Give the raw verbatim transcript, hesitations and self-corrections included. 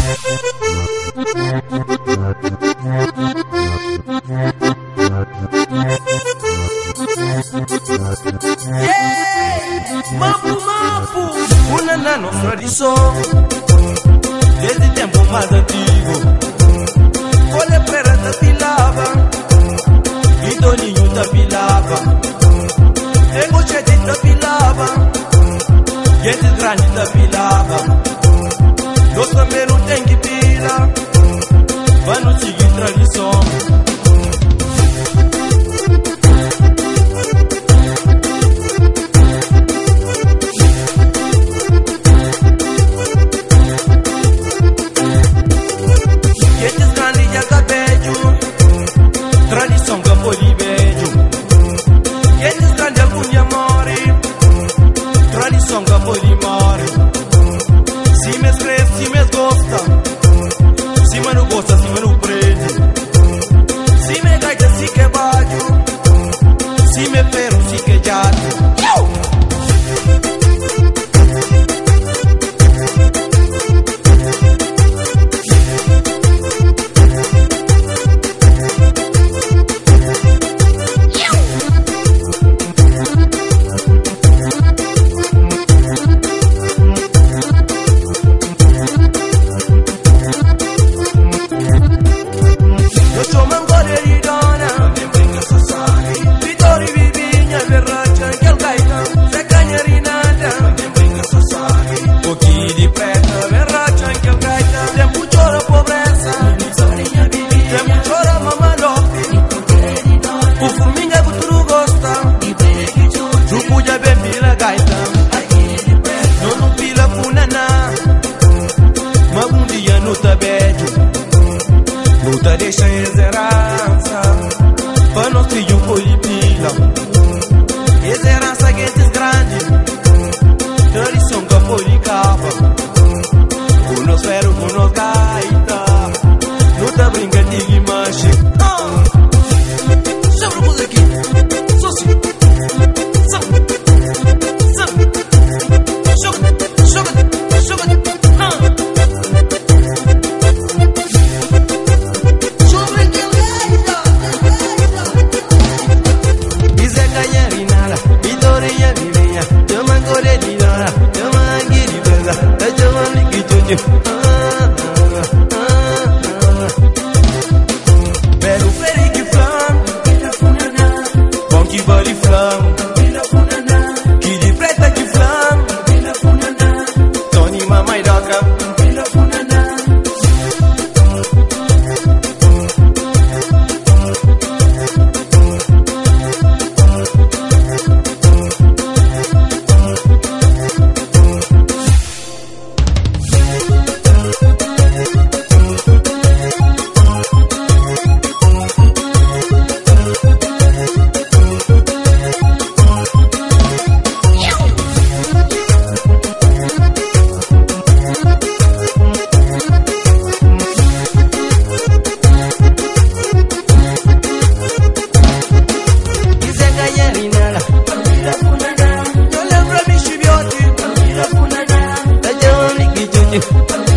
Mapu, mapu, una nano tradição desde tempo mais antigo. Olha prera da pilava e Doninho da pilava, Engochete da pilava, gente grande da pilava. Nós também não tem que pila, vamos seguir tradição. Tradição campo de beijo, eles grande algum amore. Tradição campo de more. Se me escreve, se me gosta, se me não gosta, se me não prende. Se me gaita, se que baixo, se me ferro, se que jato. Luta deixa exerança para nós filhos polipila. Exerança guetes grande, tradição campo de capa. Com nós ferro, com nós gaita, luta brinca de guimache. Chama o música aqui, soci, sam, sam, joga, joga, joga, Belo feri que flam, bom que bali flam, que de preta que flam, Tony mamãe doca. Eu